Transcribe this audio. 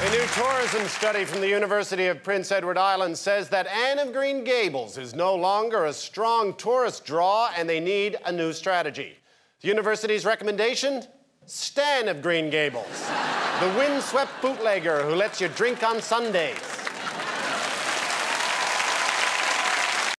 A new tourism study from the University of Prince Edward Island says that Anne of Green Gables is no longer a strong tourist draw and they need a new strategy. The university's recommendation? Stan of Green Gables, the windswept bootlegger who lets you drink on Sundays.